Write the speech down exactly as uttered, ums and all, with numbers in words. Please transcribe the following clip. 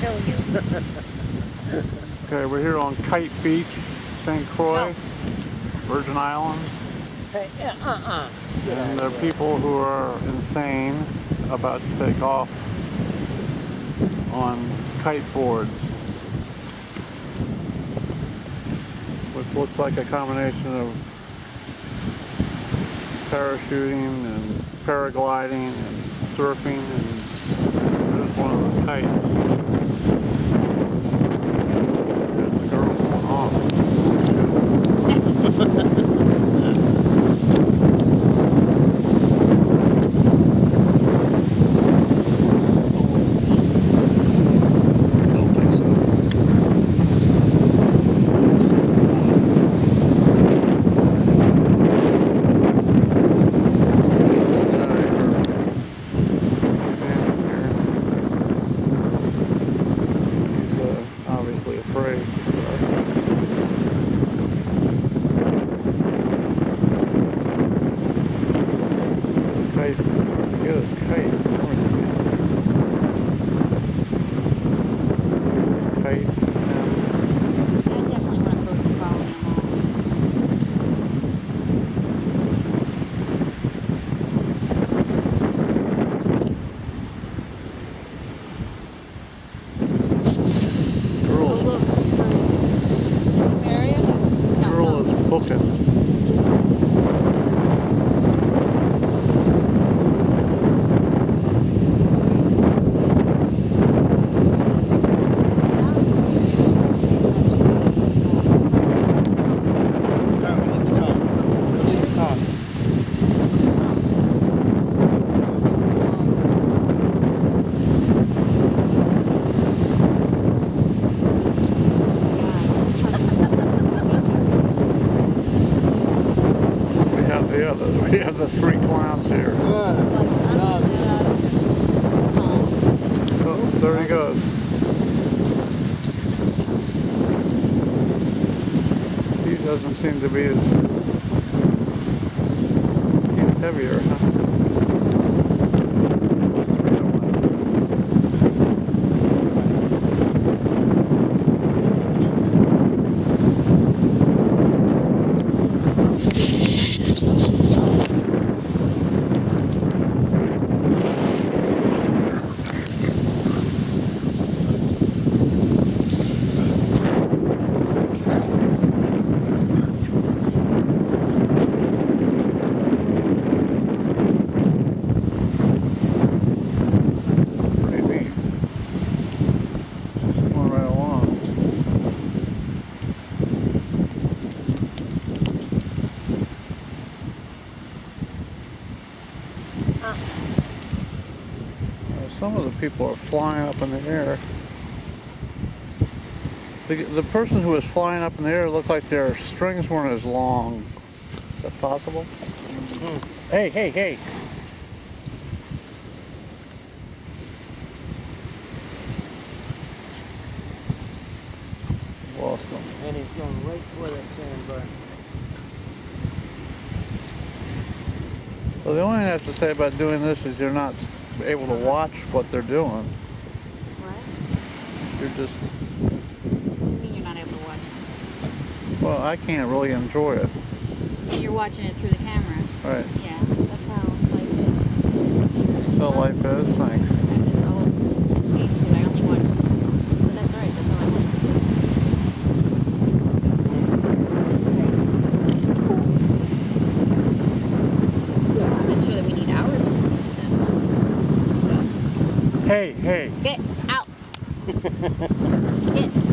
kill you. Okay, we're here on Kite Beach, Saint Croix, No. Virgin Islands. Hey, uh-uh. And there are people who are insane about to take off on kite boards, which looks like a combination of parachuting and paragliding and surfing, and there's one of the kites. There's the girl going off. Obviously afraid. So. This kite, get his kite. This kite. Um, I definitely want to go to follow them all. Girls. Oh, look, this girl. Area? No, Girl no. is booking. Yeah, we have the three clowns here. Good. Oh, there he goes. He doesn't seem to be as... He's heavier, huh? Some of the people are flying up in the air. The, the person who was flying up in the air looked like their strings weren't as long. Is that possible? Mm-hmm. Hey, hey, hey! Lost him. And he's going right for that sandbar. Well, the only thing I have to say about doing this is you're not able to watch what they're doing. What? You're just... What do you mean you're not able to watch it? Well, I can't really enjoy it. You're watching it through the camera. Right. Yeah, that's how life is. That's how life is, thanks. I missed all of ten speeds because I only watched... But that's alright, that's all I wanted to do. I'm not sure that we need hours of that. Hey, hey! Get out! Get